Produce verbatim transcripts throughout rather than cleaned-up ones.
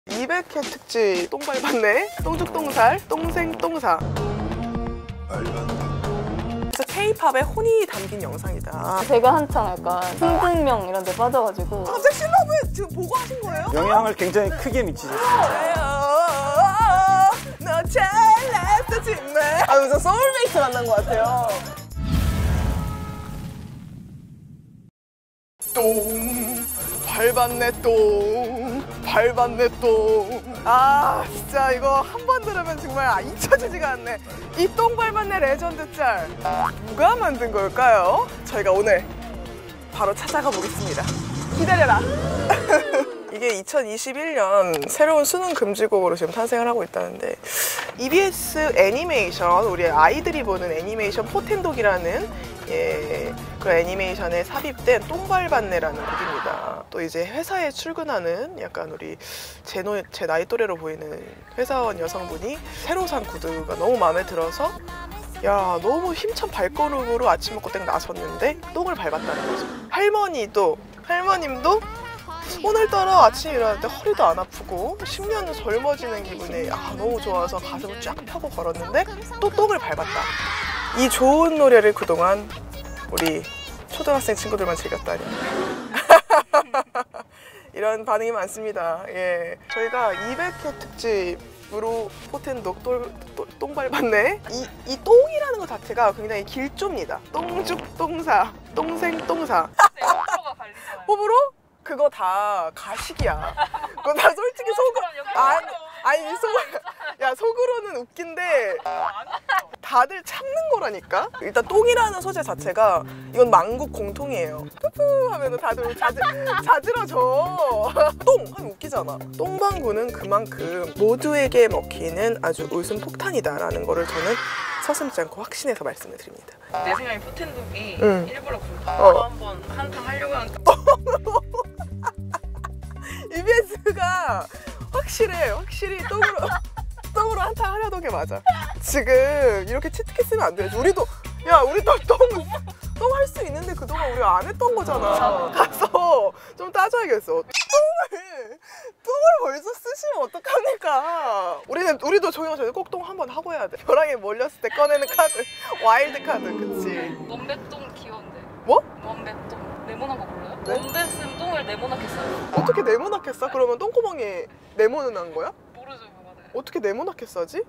이백 회 특집 똥 밟았네, 똥죽똥살, 똥생 똥사. 그래서 K-팝의 혼이 담긴 영상이다. 제가 한창 약간 흥등명 이런 데 빠져가지고. 갑자기 실러브 지금 보고 하신 거예요? 영향을 굉장히 크게 미치셨습니다. 너 잘났어 정말. 아, 무슨 소울메이트 만난 것 같아요. 똥 밟았네, 똥 밟았네, 똥. 아 진짜 이거 한 번 들으면 정말 잊혀지지가 않네. 이 똥 밟았네 레전드 짤 누가 만든 걸까요? 저희가 오늘 바로 찾아가 보겠습니다. 기다려라. 이게 이천이십일 년 새로운 수능 금지곡으로 지금 탄생을 하고 있다는데, 이비에스 애니메이션, 우리 아이들이 보는 애니메이션 포텐독이라는 예, 그 애니메이션에 삽입된 똥 밟았네라는 곡입니다. 또 이제 회사에 출근하는 약간 우리 제, 노, 제 나이 또래로 보이는 회사원 여성분이 새로 산 구두가 너무 마음에 들어서 야, 너무 힘찬 발걸음으로 아침 먹고 땡 나섰는데 똥을 밟았다는 거죠. 할머니도 할머님도 오늘따라 아침에 일어날 때 허리도 안 아프고 십 년은 젊어지는 기분에 아, 너무 좋아서 가슴을 쫙 펴고 걸었는데 또 똥을 밟았다. 이 좋은 노래를 그동안 우리 초등학생 친구들만 즐겼다니. 이런 반응이 많습니다. 예, 저희가 이백 회 특집으로 포텐독 똥 밟았네. 이, 이 똥이라는 것 자체가 굉장히 길조입니다. 똥죽 똥사, 똥생 똥사. 호불호가 갈리잖아요. 호불호? 그거 다 가식이야. 그거 다 솔직히 속으로 아니 아니 속 야 속으로는 웃긴데 다들 참는 거라니까. 일단 똥이라는 소재 자체가 이건 만국 공통이에요. 푸푸 하면은 다들 자지 자지러져. 똥 하면 웃기잖아. 똥방구는 그만큼 모두에게 먹히는 아주 웃음 폭탄이다라는 거를 저는 서슴지 않고 확신해서 말씀을 드립니다. 내 생각에 포텐독이 응. 일부러 그거 어. 한번 한탕 하려고 하는. 이비에스가 확실해. 확실히 똥으로 똥으로 한탕 하려던 게 맞아. 지금 이렇게 치트키 쓰면 안 되지. 우리도 야 우리도 똥똥 할 수 있는데 그동안 우리가 안 했던 거잖아. 가서 좀 따져야겠어. 똥을 똥을 벌써 쓰시면 어떡합니까? 우리는 우리도 종영전에 꼭 똥 한번 하고 해야 돼. 벼랑에 몰렸을 때 꺼내는 카드, 와일드 카드, 그치? 원뱃똥 귀여운데. 뭐? 원뱃똥. 네모난 거 몰라요? 네? 원뱃은 똥을 네모나게 써요. 어떻게 네모나게 싸? 그러면 똥구멍에 네모는 한 거야? 모르죠 그거. 네. 어떻게 네모나게 싸지?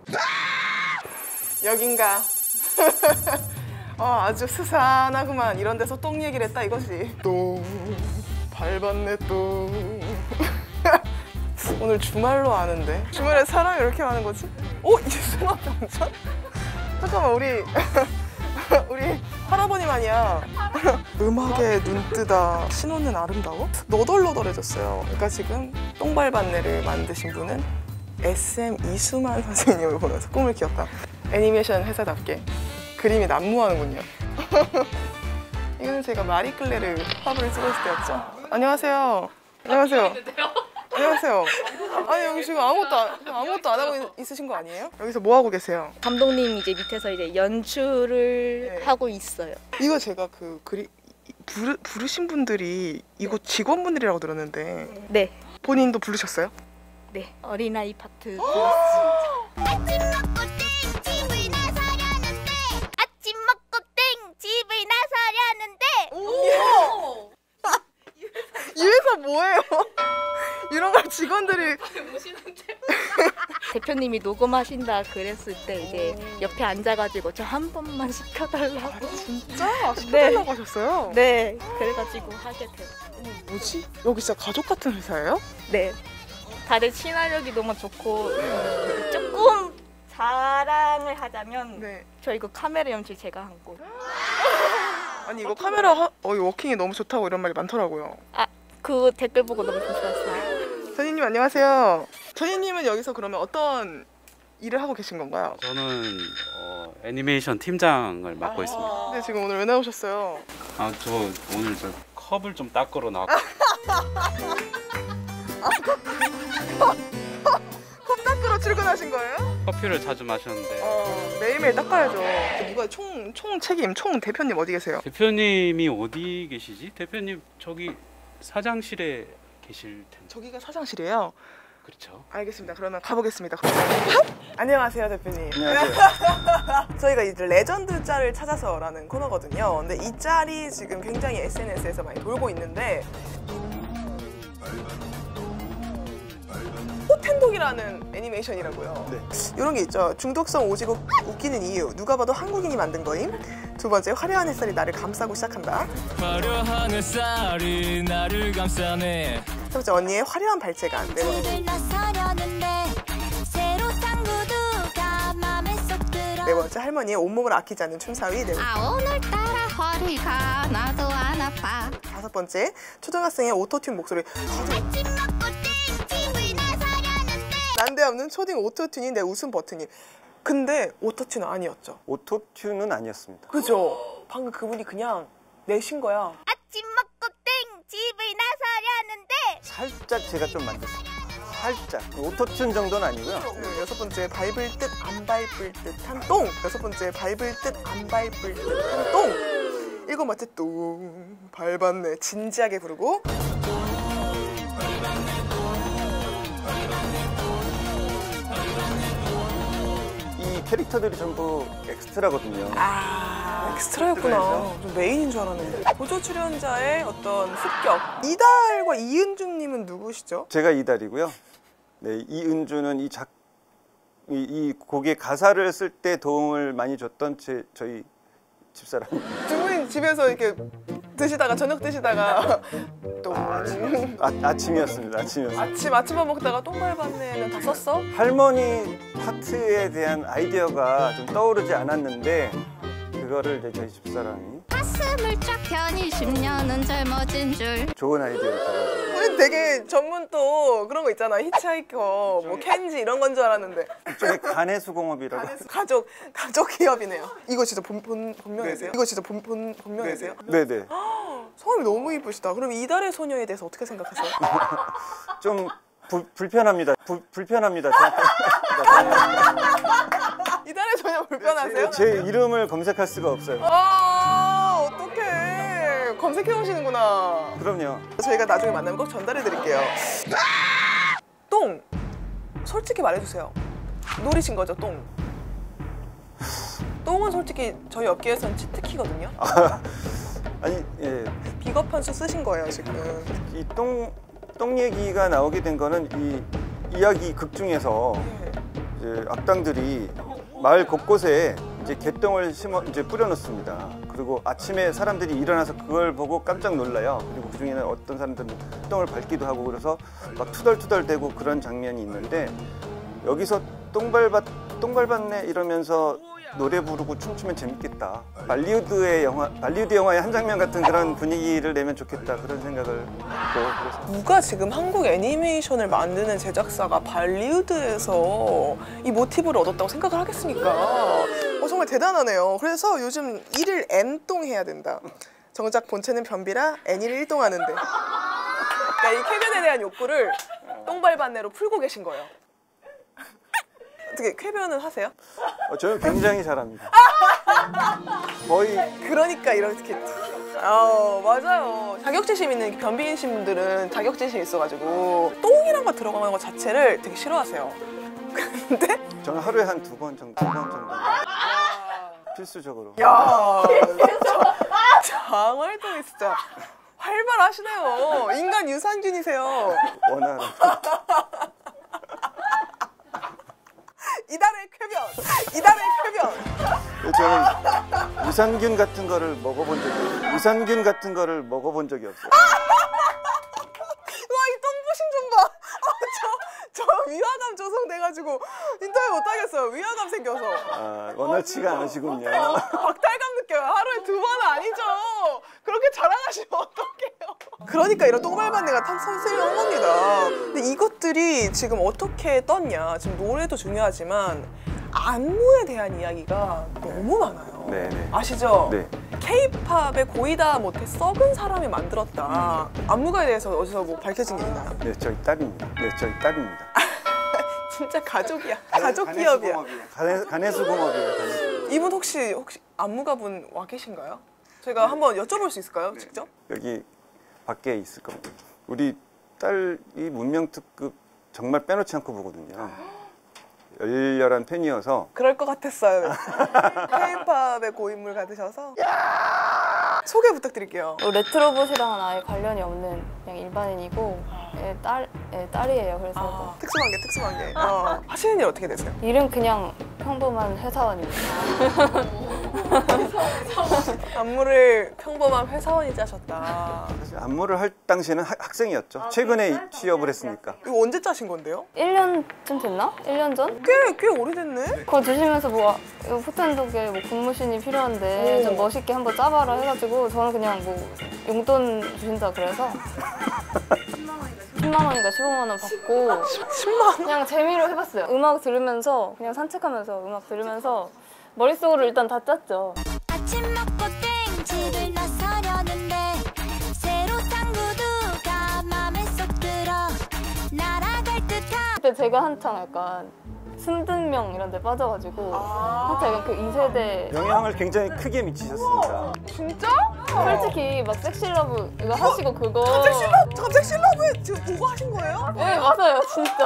여긴가? 어, 아주 스산하구만. 이런 데서 똥 얘기를 했다 이거지. 똥 밟았네 똥. 오늘 주말로 아는데 주말에 사람이 이렇게 많은 거지? 어? 이승환 당첨? 잠깐만 우리 우리 할아버님 아니야. 음악에 눈뜨다 신혼은 아름다워? 너덜너덜해졌어요. 그러니까 지금 똥 밟았네를 만드신 분은 에스엠 이수만 선생님을 보면서 꿈을 키웠다. 애니메이션 회사답게 그림이 난무하는군요. 이거는 제가 마리클레르 화보를 찍었을 때였죠. 안녕하세요. 안녕하세요. 안녕하세요. 아니 여기 지금 아무것도 안, 아무것도 안 하고 있으신 거 아니에요? 여기서 뭐 하고 계세요? 감독님 이제 밑에서 이제 연출을 네. 하고 있어요. 이거 제가 그 그리 부르, 부르신 분들이 이곳 직원분들이라고 들었는데 네, 본인도 부르셨어요? 네 어린아이 파트. 아침 먹고 땡 집을 나서려는데. 오! 이 회사 뭐예요? 이런 걸 직원들이 대표님이 녹음하신다 그랬을 때 이제 옆에 앉아가지고 저 한 번만 시켜달라고. 진짜 시켜달라고 하셨어요? 네, 그래가지고 하게 돼요. 뭐지? 여기 진짜 가족 같은 회사예요? 네, 다들 친화력이 너무 좋고 조금 자랑을 하자면 네. 저 이거 카메라 연출 제가 한 거. 아니 이거 카메라 하, 어, 이 워킹이 너무 좋다고 이런 말이 많더라고요. 아, 그 댓글 보고 너무 좋았어요. 전희님 안녕하세요. 전희님은 여기서 그러면 어떤 일을 하고 계신 건가요? 저는 어, 애니메이션 팀장을 맡고 있습니다. 근데 지금 오늘 왜 나오셨어요? 아, 저 오늘 저 컵을 좀 닦으러 나왔고. 컵 닦으러 출근하신 거예요? 커피를 자주 마셨는데 어, 매일매일 닦아야죠. 누가 총, 총 책임, 총 대표님 어디 계세요? 대표님이 어디 계시지? 대표님 저기 사장실에 계실 텐데. 저기가 사장실이에요. 그렇죠. 알겠습니다. 그러면 가보겠습니다. 안녕하세요, 대표님. 안녕하세요. 저희가 이제 레전드 짤을 찾아서라는 코너거든요. 근데 이 짤이 지금 굉장히 에스엔에스에서 많이 돌고 있는데 포텐독이라는 애니메이션이라고요. 네. 이런 게 있죠. 중독성 오지고 웃기는 이유. 누가 봐도 한국인이 만든 거임. 두 번째, 화려한 햇살이 나를 감싸고 시작한다. 화려한 햇살이 나를 감싸네. 세 번째, 언니의 화려한 발재간. 네 번째, 집을 나서려는데 새로 산 구두가 맘에 쏙 들어. 네 번째, 할머니의 온몸을 아끼지 않는 춤사위. 네 번째, 아 오늘따라 허리가 나도 안 아파. 다섯 번째, 초등학생의 오토튠 목소리. 아침 먹고 땡 집을 나서려는데. 난데없는 초딩 오토튠이 내 웃음 버튼이. 근데 오토튠 아니었죠. 오토튠은 아니었습니다. 그죠? 방금 그분이 그냥 내신 거야. 아침 먹고 땡 집을 나서려는데. 살짝 제가 좀 만들었습니다. 살짝. 오토튠 정도는 아니고요. 네, 여섯 번째, 밟을 듯 안 밟을 듯한 똥. 여섯 번째, 밟을 듯 안 밟을 듯한 똥. 일곱 번째, 똥 밟았네. 진지하게 부르고. 이 캐릭터들이 전부 엑스트라거든요. 아, 엑스트라였구나. 좀 메인인 줄 알았는데. 보조 출연자의 어떤 습격. 이달과 이은주님은 누구시죠? 제가 이달이고요. 네, 이은주는 이 작, 이, 이 곡의 가사를 쓸 때 도움을 많이 줬던 제, 저희 집사람. 두 분이 집에서 이렇게 드시다가 저녁 드시다가 똥. 아, 아침이었습니다. 아침이었습니다. 아침 아침밥 먹다가 똥 밟았네는 다 썼어? 할머니 파트에 대한 아이디어가 좀 떠오르지 않았는데 그거를 이제 저희 집사람이 가슴을 쫙 펴니 십 년은 젊어진 줄. 좋은 아이디어를 잡아서 우리 되게 전문 또 그런 거 있잖아. 히치하이커, 뭐 켄지 이런 건 줄 알았는데 일종의 간해수공업이라고. 가족 가족 기업이네요. 이거 진짜 본, 본, 본명이세요? 네네. 이거 진짜 본, 본, 본명이세요? 네네. 성함이 너무 이쁘시다. 그럼 이달의 소녀에 대해서 어떻게 생각하세요? 좀 부, 불편합니다. 부, 불편합니다. 이달의 소녀 불편하세요? 제 이름을 검색할 수가 없어요. 아, 어떡해. 검색해 오시는구나. 그럼요. 저희가 나중에 만나면 꼭 전달해 드릴게요. 똥. 솔직히 말해주세요. 노리신 거죠, 똥? 똥은 솔직히 저희 업계에서는 치트키거든요. 아니, 예. 비겁한 수 쓰신 거예요, 지금. 이 똥, 똥 얘기가 나오게 된 거는 이 이야기 극 중에서 네. 이제 악당들이 마을 곳곳에 이제 개똥을 심어 이제 뿌려놓습니다. 그리고 아침에 사람들이 일어나서 그걸 보고 깜짝 놀라요. 그리고 그 중에는 어떤 사람들은 똥을 밟기도 하고 그래서 막 투덜투덜대고 그런 장면이 있는데 여기서 똥 밟았 똥 밟았네 이러면서 노래 부르고 춤추면 재밌겠다. 발리우드의 영화 발리우드 영화의 한 장면 같은 그런 분위기를 내면 좋겠다 그런 생각을 했고 그래서 누가 지금 한국 애니메이션을 만드는 제작사가 발리우드에서 이 모티브를 얻었다고 생각을 하겠습니까? 어, 정말 대단하네요. 그래서 요즘 일일 N똥 해야 된다. 정작 본체는 변비라 N일 일동하는데. 그러니까 이 쾌변에 대한 욕구를 똥 밟았네로 풀고 계신 거예요. 어떻게 쾌변은 하세요? 어, 저는 굉장히 잘합니다. 거의 그러니까 이렇게 아 맞아요. 자격지심 있는 변비이신 분들은 자격지심이 있어가지고 똥이란 거 들어가는 것 자체를 되게 싫어하세요. 근데 저는 하루에 한 두 번 정도, 두 번 정도 필수적으로. 야 장활동이 진짜 활발하시네요. 인간 유산균이세요. 원활한. 이달의 쾌변, 이달의 쾌변. 저는 유산균 같은 거를 먹어본 적이 없어요. 유산균 같은 거를 먹어본 적이 없어요. 와, 이 똥부심 좀 봐. 아, 저, 저 위화감 조성돼가지고 인터뷰 못하겠어요. 위화감 생겨서. 아, 원활치가 않으시군요. 박탈감 느껴요. 하루에 두 번은 아니죠. 그렇게 자랑하시면 어떡해요. 그러니까 이런 똥발반내가 참 선생님한 겁니다. 근데 이것들이 지금 어떻게 떴냐. 지금 노래도 중요하지만 안무에 대한 이야기가 너무 많아요. 네네. 아시죠? 네. K-팝의 고이다 못해 썩은 사람이 만들었다. 안무가에 대해서 어디서 뭐 밝혀진 게 있나요? 네, 저희 딸입니다. 네, 저희 딸입니다. 진짜 가족이야. 가족 기업이야. 간해, 간해수공업이에요. 간해수. 이분 혹시 혹시 안무가분 와 계신가요? 제가 한번 여쭤볼 수 있을까요? 직접? 여기 밖에 있을 겁니다. 우리 딸이 문명특급 정말 빼놓지 않고 보거든요. 열렬한 팬이어서. 그럴 것 같았어요. K-팝의 고인물 같으셔서. 소개 부탁드릴게요. 레트로봇이랑은 아예 관련이 없는 그냥 일반인이고 예, 딸, 예, 딸이에요. 그래서 아, 특수한 게 특수한 게. 어. 하시는 일 어떻게 되세요? 일은 그냥 평범한 회사원입니다. 안무를 평범한 회사원이자 하셨다. 사실 안무를 할 당시에는 하- 학생이었죠. 최근에 취업을 했으니까. 이거 언제 짜신 건데요? 일 년쯤 됐나? 일 년 전? 꽤, 꽤 오래됐네? 그거 주시면서 뭐 이거 포텐독에 뭐 군무신이 필요한데 오. 좀 멋있게 한번 짜봐라 해가지고 저는 그냥 뭐 용돈 주신다 그래서 십만 원인가 십오만 원 받고 십만 원? 그냥 재미로 해봤어요. 음악 들으면서 그냥 산책하면서 음악 들으면서 머릿속으로 일단 다 짰죠. 아침 먹고 땡집을 나서려는데 새로 산 구두가 맘에 쏙 들어 날아갈 듯한 그때 제가 한창 약간 순든명 이런 데 빠져가지고 한창 약간 그 이 세대 영향을 굉장히 크게 미치셨습니다. 진짜? 솔직히 막 섹시러브 이거 하시고 그거 갑자기 실러브, 갑자기 실러브에 지금 보고 하신 거예요? 네 맞아요 진짜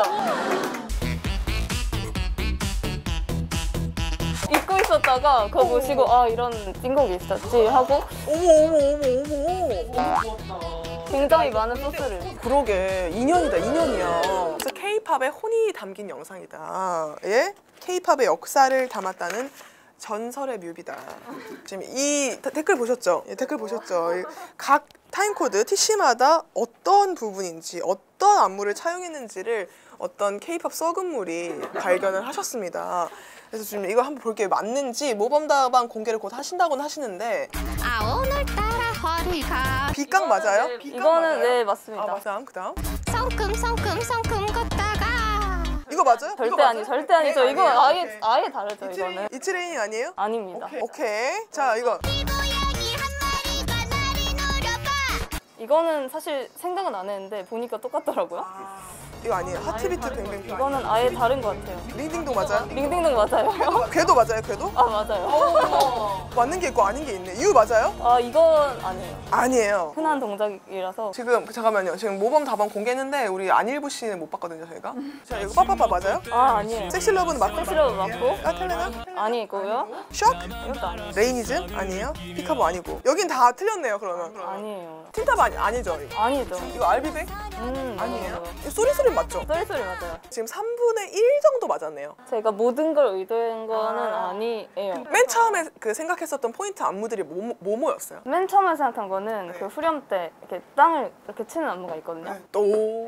잊고 있었다가 그거 보시고 아 이런 띵곡이 있었지 하고 어머, 어머, 어머, 어머. 굉장히 많은 소스를 그러게 인연이다 인연이야. 그래서 K-팝의 혼이 담긴 영상이다. 예? K-팝의 역사를 담았다는 전설의 뮤비다. 지금 이 데- 댓글 보셨죠? 예, 댓글 보셨죠? 이 각 타임코드 티씨마다 어떤 부분인지 어떤 안무를 차용했는지를 어떤 K-팝 썩은물이 발견을 하셨습니다. 그래서 지금 이거 한번 볼게요. 맞는지 모범답안 공개를 곧 하신다고는 하시는데 아 오늘따라 허리가 B강 맞아요? B강 이거는 맞아요? 네 맞습니다. 아 맞아요. 그다음 성큼 성큼 성큼 걷다가 이거 맞아요? 이거 절대 맞아요? 아니 절대 아니죠. 오케이, 이거 아니에요? 아예 오케이. 아예 다르죠 이거는. 이트레이닝, 이트레이닝 아니에요? 아닙니다. 오케이. 자 이거 고양이 한 마리가 나를 노려봐 이거는 사실 생각은 안 했는데 보니까 똑같더라고요. 이거 아니에요. 하트비트 뱅뱅. 이거는 아예 다른 것 같아요. 링딩동 맞아요? 링딩동 맞아요. 궤도 맞아요? 궤도? 아 맞아요. 맞는 게 있고 아닌 게 있네. 이유 맞아요? 아 이건 아니에요. 아니에요. 흔한 동작이라서. 지금 잠깐만요. 지금 모범 답안 공개했는데 우리 안일부 씨는 못 봤거든요 저희가. 자 이거 빠빠빠 맞아요? 아 아니에요. 섹시러브는 맞고. 섹시러브 맞고 아 텔레나? 아니고요. 샥? 이것도 아니에요. 레이니즘? 아니에요? 피카보 아니고. 여긴 다 틀렸네요 그러면. 아니에요. 틴탑 아니, 아니죠 이거. 아니죠. 이거 알비백? 음 아니에요? 이거 소리소리 맞죠? 소리 소리 맞아요. 지금 삼분의 일 정도 맞았네요. 제가 모든 걸 의도한 거는 아니에요. 맨 처음에 그 생각했었던 포인트 안무들이 뭐, 뭐 뭐였어요? 맨 처음에 생각한 거는 네. 그 후렴 때 이렇게 땅을 이렇게 치는 안무가 있거든요. 또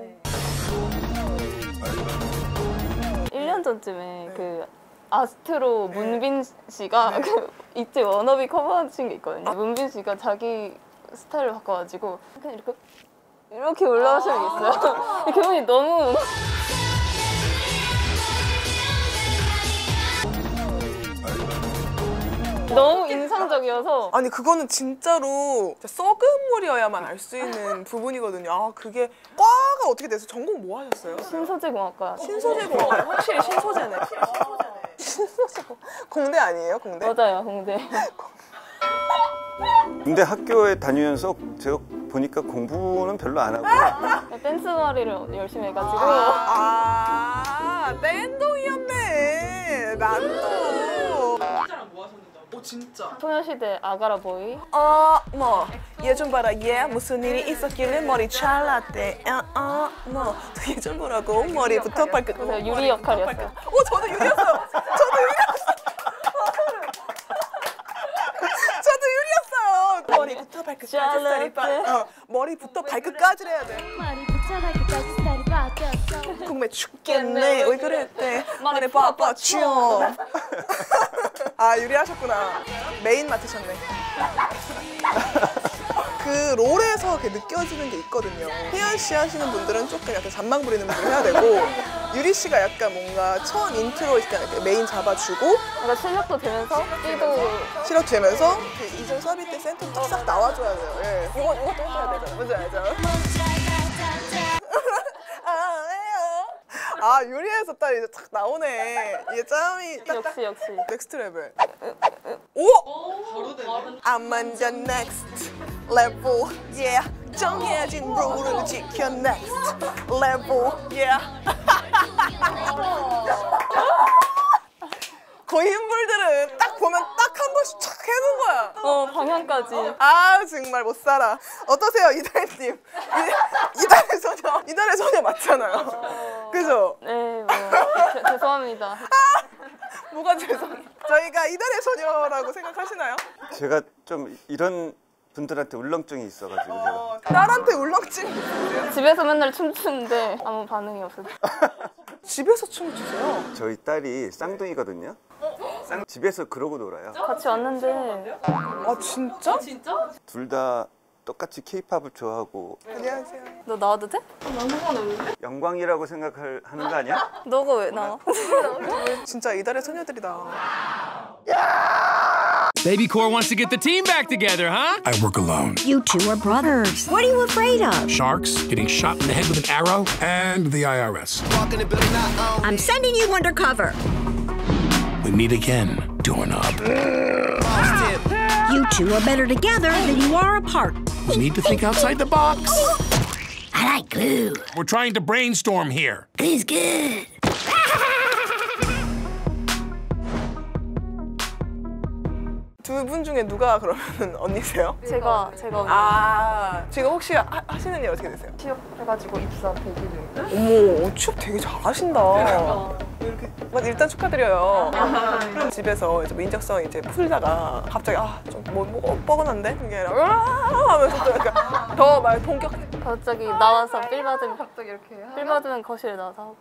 일 년 전쯤에 그 아스트로 문빈 씨가 그 이때 워너비 커버하신 게 있거든요. 문빈 씨가 자기 스타일을 바꿔가지고 그냥 이렇게 이렇게 올라가시는 게 있어요. 그분이 너무 너무 인상적이어서 아니 그거는 진짜로 썩은 물이어야만 알 수 있는 부분이거든요. 아 그게 과가 어떻게 돼서 전공 뭐 하셨어요? 신소재공학과 신소재공학. 확실히 신소재네. 신소재공. 공대 아니에요? 공대? 맞아요, 공대. 근데 학교에 다니면서 제가 보니까 공부는 별로 안 하고 댄스 머리를 열심히 해가지고 아, 댄동이었네. 난도. 오 진짜. 소녀시대 아가라 보이. 어뭐얘 좀 봐라 얘 무슨 일이 있었길래 머리 잘랐대. 어뭐 얘 좀 보라고 머리부터 발끝. 그래서 유리 역할이었어요. 오 저도 유리였어요. 저도 유리였어요. 저도 유리였어요. 머리부터 발끝까지 스타일이 빠. 어, 머리부터 발끝까지 해야 돼. 머리부터 발끝까지 스타일이 바뀌었어 궁금해 죽겠네. 왜 그랬대? 머리 빠빠쭈. 아 유리하셨구나. 메인 맡으셨네. 그 롤에서 이렇게 느껴지는 게 있거든요. 혜연 씨 하시는 분들은 조금 약간 잔망 부리는 분들 해야 되고 유리 씨가 약간 뭔가 처음 인트로 있을 때 이렇게 메인 잡아주고 뭔가 실력도 되면서 뛰도 실업 되면서 이 절 서비 때 센터 쫙 나와줘야 돼요. 예. 이거 이것도 해줘야 되잖아. 뭔지 알죠? 아 유리에서 딱 이제 탁 나오네. 이게 짬이 딱딱 역시 역시. 넥스트 레벨. 오! I'm on the next level. Yeah. 정해진 룰을 지켜 next level. Yeah. 방향까지. 아 정말 못 살아. 어떠세요 이달님? 이, 이달의 소녀 이달의 소녀 맞잖아요. 그죠? 네, 뭐 제- 죄송합니다. 뭐가 죄송? 저희가 이달의 소녀라고 생각하시나요? 제가 좀 이런 분들한테 울렁증이 있어가지고 제가 어, 딸한테 울렁증이 있으세요? 집에서 맨날 춤추는데 아무 반응이 없어요. 집에서 춤을 추세요? 저희 딸이 쌍둥이거든요. 쌍 집에서 그러고 놀아요. 같이 왔는데 아 진짜? 둘 다 똑같이 케이팝을 좋아하고 안녕하세요. 너 나와도 돼? 영광이라고 생각하는 거 아니야? 너가 왜 나와? 진짜 이달의 소녀들이다. Baby Core wants to get the team back together, huh? I work alone. You two are brothers. What are you afraid of? Sharks, getting shot in the head with an arrow, and the I R S. I'm sending you undercover. We meet again, doorknob. You two are better together than you are apart. We need to think outside the box. I like glue. We're trying to brainstorm here. Glue's good. 두 분 중에 누가 그러면 언니세요? 제가 제가 아 지금 혹시 하, 하시는 일 어떻게 되세요? 취업해가지고 입사 대기 중인데. 어머 취업 되게 잘하신다. 이렇게 뭐 일단 축하드려요. 그럼 집에서 이제 뭐 인적성 이제 풀다가 갑자기 아좀뭐 뭐, 뻐근한데 이게 아니라 으아 하면서 또 약간 더 막 본격. 갑자기 나와서 빌 받으면 갑자기 이렇게 빌 받으면 거실에 나와서 하고.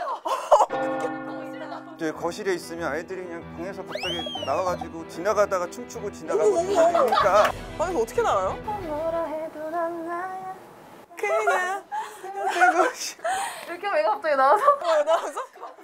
저희 거실에 있으면 아이들이 그냥 방에서 갑자기 나와가지고 지나가다가 춤추고 지나가고 그러니까 방에서 어떻게 나와요? 뭐라 해도 난 나야. 그냥 그리고 이렇게 하면 얘가 갑자기 나와서. 어, 나와서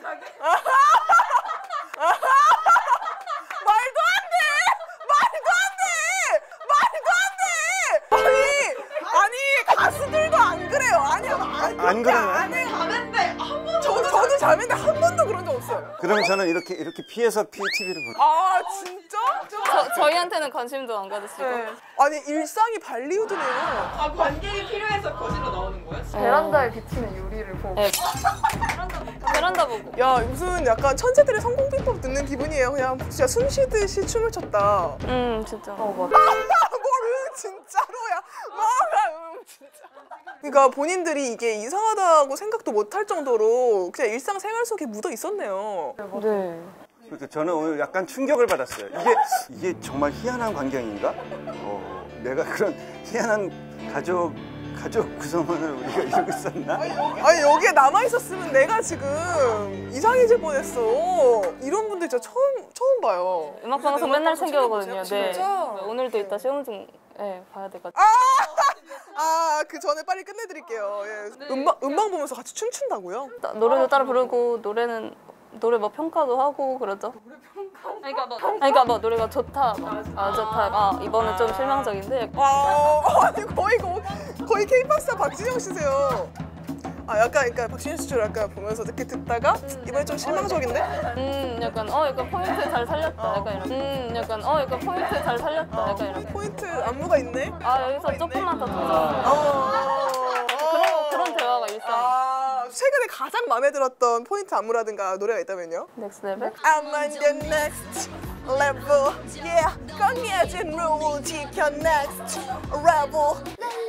말도 안 돼! 말도 안 돼! 말도 안 돼! 아니 아니 가수들도 안 그래요. 아니야 아니, 안 그러나요? 아니 자매인데 한 번. 저도 저도 자매인데 한 번도 그런 적 없어요. 그러면 저는 이렇게 이렇게 피해서 티비를 보는. 아 진짜? 저, 저희한테는 관심도 안 가지시고. 네. 아니 일상이 발리우드네요. 아 관객이 필요해서 거실로 나오는 거예요? 베란다에 비치는 유리를 보고. 네. 베란다 보고. 야 무슨 약간 천재들의 성공 비법 듣는 기분이에요. 그냥 진짜 숨 쉬듯이 춤을 췄다. 음 진짜. 어 맞아. 뭐를 진짜로야? 뭐가 음 진짜. 그러니까 본인들이 이게 이상하다고 생각도 못할 정도로 그냥 일상생활 속에 묻어 있었네요. 네. 그러니까 저는 오늘 약간 충격을 받았어요. 이게 이게 정말 희한한 광경인가? 어, 내가 그런 희한한 가족 가족 구성원을 우리가 이루고 있었나? 아니 여기에 남아 있었으면 내가 지금 이상해질 뻔했어. 이런 분들 진짜 처음 처음 봐요. 음악 방송 맨날 챙겨오거든요. 네. 진짜? 오늘도 이따 시험 중 네, 봐야 돼가지고. 아 그 전에 빨리 끝내드릴게요. 예. 음방 음방 보면서 같이 춤춘다고요? 따- 노래도 따라 부르고 노래는 노래 뭐 평가도 하고 그러죠. 노래 평가? 그러니까 뭐 그러니까 뭐 노래가 좋다, 뭐, 아 좋다가 이번에 좀 실망적인데. 아 아니 거의 거의 거의 케이팝스타 박진영 씨세요. 아 약간 그러니까 박진영 씨처럼 약간 보면서 이렇게 듣다가 이번에 좀 실망적인데? 음 약간 어 약간 포인트 잘 살렸다. 약간 이런. 음 약간 어 약간 포인트 잘 살렸다. 약간 이런. 포인트 안무가 있네? 아 여기서 조금만 더 터져. 어. 그런 그런 대화가 일상. 아 최근에 가장 마음에 들었던 포인트 안무라든가 노래가 있다면요? 넥스트 레벨? I'm on the next level, yeah. 강해진 룰 지켜 next level.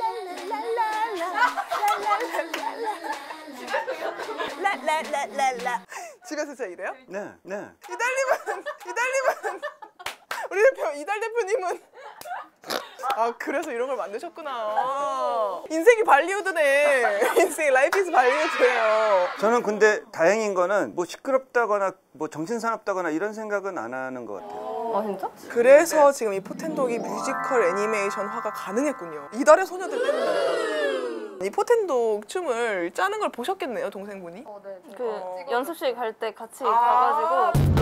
라라라라라. 집에서 진짜 이래요? 네, 네. 이달님은 이달님은 우리 대표 이달 대표님은 아 그래서 이런 걸 만드셨구나. 인생이 발리우드네. 인생이 라이프 이즈 발리우드예요. 저는 근데 다행인 거는 뭐 시끄럽다거나 뭐 정신사납다거나 이런 생각은 안 하는 것 같아요. 아 진짜? 그래서 지금 이 포텐독이 뮤지컬 애니메이션화가 가능했군요. 이달의 소녀들 때문에. 이 포텐독 춤을 짜는 걸 보셨겠네요, 동생분이? 어, 네. 그 연습실 갈 때 같이 가가지고.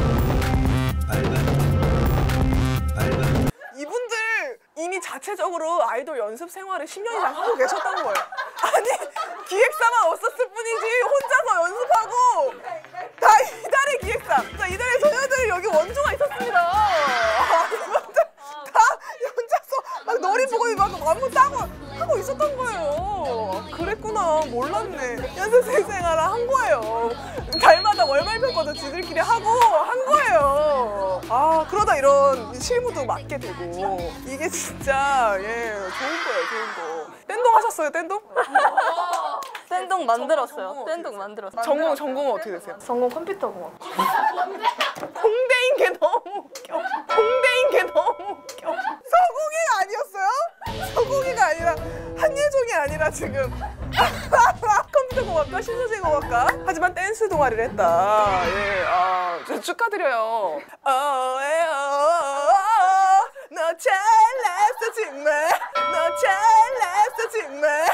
이분들 이미 자체적으로 아이돌 연습 생활을 십 년 이상 하고 계셨던 거예요. 아니 기획사만 없었을 뿐이지 혼자서 연습하고 다 이달의 기획사, 자 이달의 소녀들 여기 원조가 있었습니다. 아, 이분들 다 혼자서 막 놀이 보고 막 안무 따고 하고 있었던 거예요. 그랬구나 몰랐네. 연습생 생활을 한 거예요. 달마다 월말평가도 지들끼리 하고 한 거예요. 아 그러다 이런 실무도 맡게 되고 이게 진짜 예 좋은 거예요, 좋은 거. 댄동 하셨어요, 댄동? 댄동 만들었어요. 댄동 만들었어요. 전공 전공은 어떻게 되세요? 전공 컴퓨터공학. 홍대인 게 너무 웃겨. 홍대인 게 너무 웃겨. 서공이가 아니었어요? 서공이가 아니라 한예종이 아니라 지금 컴퓨터공학과 신소재공학과 하지만 댄스 동아리를 했다. 예, 아, 저 축하드려요. 어, 에, 어, 어, 너 잘났어 정말. 너 잘났어 정말.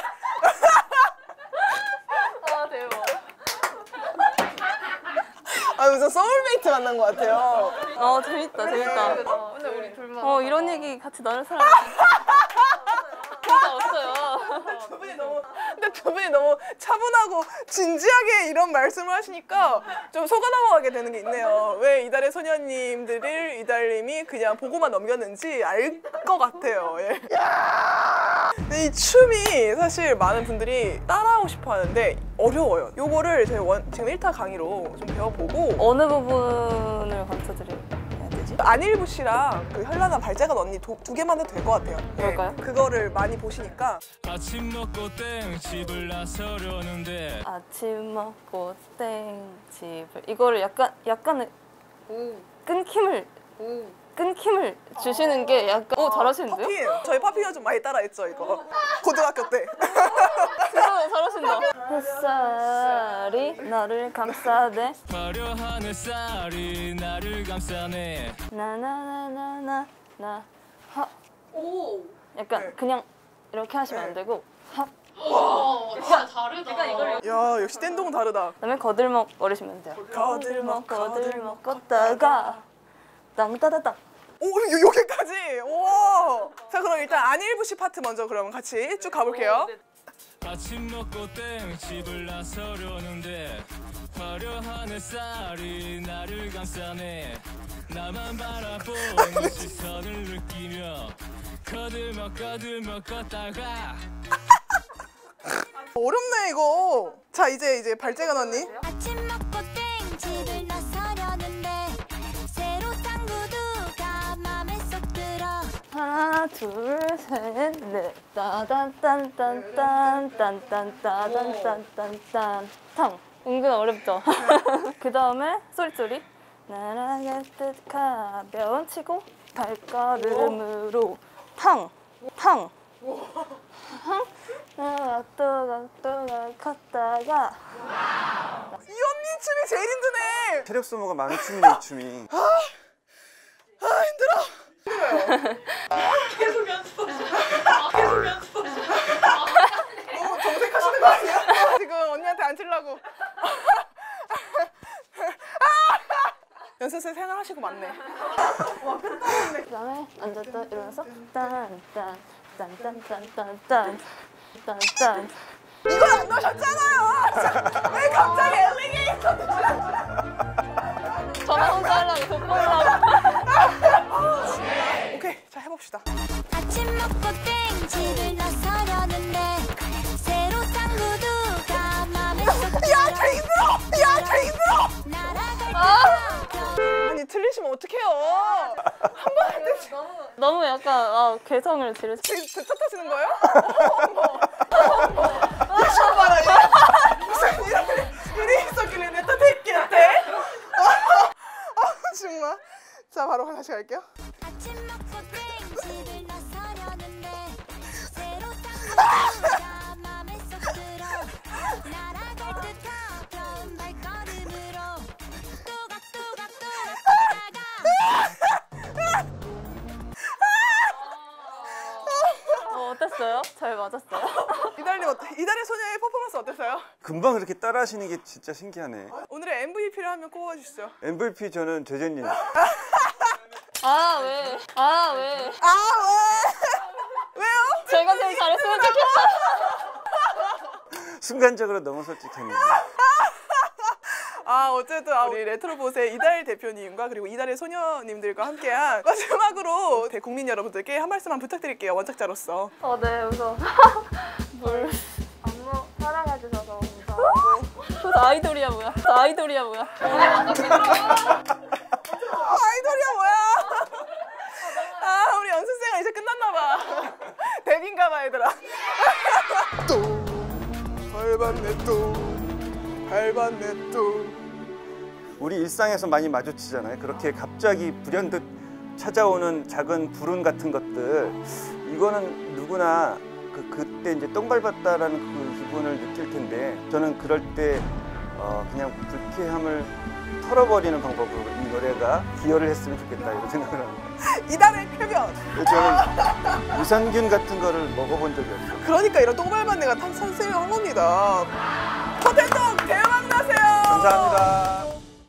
아 대박. 아 무슨 소울메이트 만난 것 같아요. 어 재밌다 재밌다. 근데 우리 둘만. 어 이런 얘기 같이 나눌 사람이 진짜 없어요. 두 분이 너무 근데 두 분이 너무 차분하고 진지하게 이런 말씀을 하시니까 좀 속아 넘어가게 되는 게 있네요. 왜 이달의 소녀님들을 이달님이 그냥 보고만 넘겼는지 알 것 같아요. 예. 근데 이 춤이 사실 많은 분들이 따라하고 싶어 하는데 어려워요. 요거를 저희 원, 지금 일 타 강의로 좀 배워보고 어느 부분을 가르쳐드려야 되지? 안일부 씨랑 그 현란한 발재간 언니 두, 두 개만 해도 될 것 같아요. 그럴까요? 예, 그거를 많이 보시니까 아침 먹고 땡 집을 나서려는데 아침 먹고 땡 집을 이거를 약간 약간의 끊김을 끊김을 주시는 게 약간 어 잘하시는데요? 파피 저희 파피가 좀 많이 따라했죠 이거 고등학교 때. 진짜 잘하신다. 햇살이 나를 감싸대 화려한 햇살이 나를 감싸네 나나나나나 나 하. 오. 약간 네. 그냥 이렇게 하시면 안 되고 하. 와, 진짜 다르다. 내가 이걸 야 역시 댄동은 다르다. 그다음에 거들먹 거리시면 돼요. 거들먹 거들먹 걷다가 땅따다땅. 오 요, 여기까지. 와. 자 그럼 일단 안일부 씨 파트 먼저 그러면 같이 쭉 가볼게요. 아침 먹고 땡 집을 나서려는데 화려한 햇살이 나를 감싸네 나만 바라보는 시선을 느끼며 거들먹 거들먹 걷다가 어렵네 이거. 자 이제 이제 발재간 언니. 아침 먹고 땡집을 나서려는데 새로 산 구두가 맘에 쏙 들어 하나 둘셋넷 따단딴딴딴딴딴딴딴딴딴 탕 은근 어렵죠? 그 다음에 소리소리 날아갈 듯 가벼운 치고 발걸음으로 탕! 탕! 또각또각 컸다가 이 언니 춤이 제일 힘드네. 체력 소모가 많은 춤이네 이 춤이. 아 힘들어. 계속 연습하시고 계속 연습하시고 너무 정색하시는 거 아니야? 지금 언니한테 앉으려고. 연습생 생활하시고 맞네. 그 다음에 앉았다 일어나서 딴딴 딴딴딴딴딴 딴딴 이걸 안 넣으셨잖아요. 왜 갑자기 엘리게이터? 저만 혼자 하려고 돋보려고. 오케이 자 해봅시다. 아침 먹고 땡집을 나서려는데 새로 산 구두가 맘에 쏙 야 개 힘들어. 야개 힘들어. 날아갈 아니 틀리시면 어떡해요. 한 번 할 때 너무 약간 아, 개성을 지르시 지금 제 탓하시는 거예요? 처음 봐라 얘. 무슨 이런 일이 있었길래 내 탓했겠대? 아 정말. 자 바로 다시 갈게요. 아침 먹고 땡집을 나서려는데 새로 산 구두가 맘에 쏙 들어 날아갈 듯 가벼운 발걸음으로 또각또각또각 걷다가 어, 어땠어요? 잘 맞았어요? 이달님 어때? 이달의 소녀의 퍼포먼스 어땠어요? 금방 그렇게 따라하시는 게 진짜 신기하네. 오늘의 엠브이피를 한명 꼽아주시죠. 엠브이피 저는 재재님. 아 왜? 아 왜? 아 왜? 왜요? 제가 제일 잘했으면 좋겠어. 순간적으로 너무 솔직했네. 아 어쨌든 아, 우리 레트로봇의 이달 대표님과 그리고 이달의 소녀님들과 함께한 마지막으로 대국민 여러분들께 한 말씀만 부탁드릴게요. 원작자로서. 어, 네, 우선 물 안무 사랑해주셔서 감사하고 아이돌이야 뭐야? 아이돌이야 뭐야? 아이돌이야 뭐야? 아 우리 연습생활 이제 끝났나 봐. 데뷔인가 봐 얘들아. 또 밟았네 또 밟았네 또. 우리 일상에서 많이 마주치잖아요. 그렇게 갑자기 불현듯 찾아오는 작은 불운 같은 것들. 이거는 누구나 그, 그때 이제 똥 밟았다라는 그 기분을 느낄 텐데, 저는 그럴 때 어, 그냥 불쾌함을 털어버리는 방법으로 이 노래가 기여를 했으면 좋겠다 이런 생각을 합니다. 이달의 쾌변. 저는 유산균 같은 거를 먹어본 적이 없어요. 그러니까 이런 똥 밟은 애가 탐 선생님한 겁니다. 포텐동 대박 나세요. 감사합니다.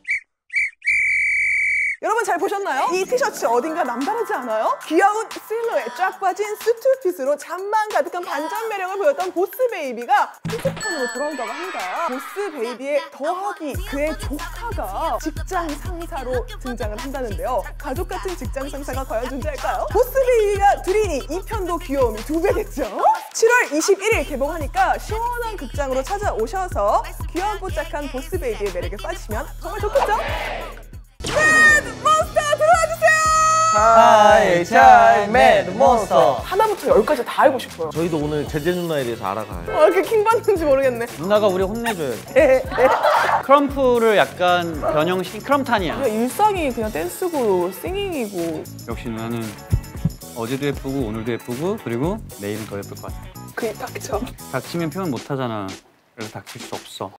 여러분 잘 보셨나요? 이 티셔츠 어딘가 남다르지 않아요? 귀여운 실루엣 쫙 빠진 수트핏으로 잠만 가득한 반전 매력을 보였던 보스베이비가 후속편으로 돌아온다고 합니다. 보스베이비의 더하기 그의 조카가 직장 상사로 등장을 한다는데요. 가족 같은 직장 상사가 과연 존재할까요? 보스베이비가 둘이니 이 편도 귀여움이 두 배겠죠? 칠월 이십일일 개봉하니까 시원한 극장으로 찾아오셔서 귀염뽀짝한 보스베이비의 매력에 빠지시면 정말 좋겠죠? 매드 몬스터 들어와 주세요. 하이 차이 매드 몬스터. 하나부터 열까지 다 알고 싶어요. 저희도 오늘 제재 누나에 대해서 알아가요. 아, 이렇게 킹 받는지 모르겠네. 누나가 우리 혼내줘요. 네, 네. 크럼프를 약간 변형시킨 크럼탄이야. 그냥 일상이 그냥 댄스고 싱잉이고. 역시 누나는 어제도 예쁘고 오늘도 예쁘고 그리고 내일은 더 예쁠 것 같아. 그게 닥쳐. 닥치면 표현 못하잖아. 그래서 닥칠 수 없어.